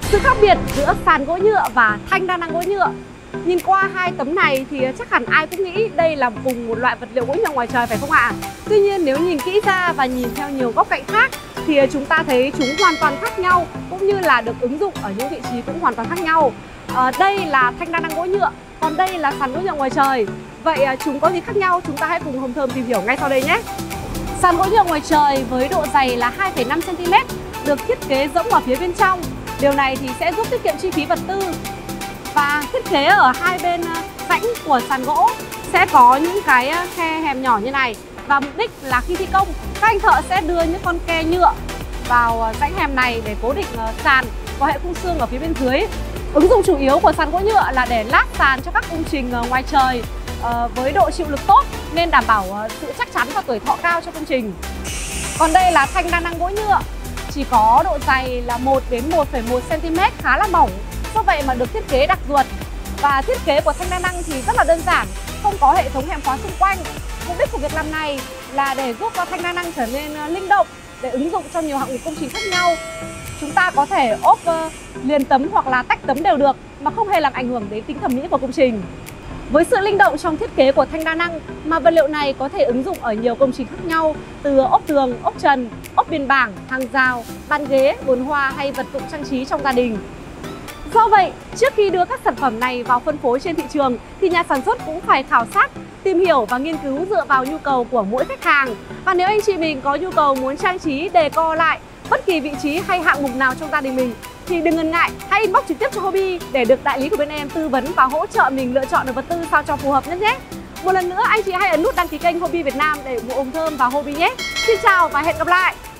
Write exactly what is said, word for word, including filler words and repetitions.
Sự khác biệt giữa sàn gỗ nhựa và thanh đa năng gỗ nhựa. Nhìn qua hai tấm này thì chắc hẳn ai cũng nghĩ đây là cùng một loại vật liệu gỗ nhựa ngoài trời phải không ạ? Tuy nhiên nếu nhìn kỹ ra và nhìn theo nhiều góc cạnh khác thì chúng ta thấy chúng hoàn toàn khác nhau, cũng như là được ứng dụng ở những vị trí cũng hoàn toàn khác nhau. À, đây là thanh đa năng gỗ nhựa, còn đây là sàn gỗ nhựa ngoài trời. Vậy chúng có gì khác nhau? Chúng ta hãy cùng Hồng Thơm tìm hiểu ngay sau đây nhé. Sàn gỗ nhựa ngoài trời với độ dày là hai phẩy năm xăng ti mét được thiết kế rỗng ở phía bên trong. Điều này thì sẽ giúp tiết kiệm chi phí vật tư. Và thiết kế ở hai bên rãnh của sàn gỗ sẽ có những cái khe hẻm nhỏ như này. Và mục đích là khi thi công, các anh thợ sẽ đưa những con ke nhựa vào rãnh hẻm này để cố định sàn và hệ khung xương ở phía bên dưới. Ứng dụng chủ yếu của sàn gỗ nhựa là để lát sàn cho các công trình ngoài trời với độ chịu lực tốt nên đảm bảo sự chắc chắn và tuổi thọ cao cho công trình. Còn đây là thanh đa năng gỗ nhựa, chỉ có độ dày là một đến một phẩy một xăng ti mét, khá là mỏng. Do vậy mà được thiết kế đặc ruột. Và thiết kế của thanh đa năng thì rất là đơn giản, không có hệ thống hẻm khóa xung quanh. Mục đích của việc làm này là để giúp cho thanh đa năng trở nên linh động để ứng dụng trong nhiều hạng mục công trình khác nhau. Chúng ta có thể ốp liền tấm hoặc là tách tấm đều được mà không hề làm ảnh hưởng đến tính thẩm mỹ của công trình. Với sự linh động trong thiết kế của thanh đa năng mà vật liệu này có thể ứng dụng ở nhiều công trình khác nhau, từ ốp tường, ốp trần, ốp biên bảng, hàng rào, bàn ghế, bồn hoa hay vật dụng trang trí trong gia đình. Do vậy, trước khi đưa các sản phẩm này vào phân phối trên thị trường thì nhà sản xuất cũng phải khảo sát, tìm hiểu và nghiên cứu dựa vào nhu cầu của mỗi khách hàng. Và nếu anh chị mình có nhu cầu muốn trang trí, decor lại bất kỳ vị trí hay hạng mục nào trong gia đình mình thì đừng ngần ngại, hãy inbox trực tiếp cho Hobby để được đại lý của bên em tư vấn và hỗ trợ mình lựa chọn được vật tư sao cho phù hợp nhất nhé. Một lần nữa anh chị hãy ấn nút đăng ký kênh Hobby Việt Nam để ủng hộ Hồng Thơm và Hobby nhé. Xin chào và hẹn gặp lại.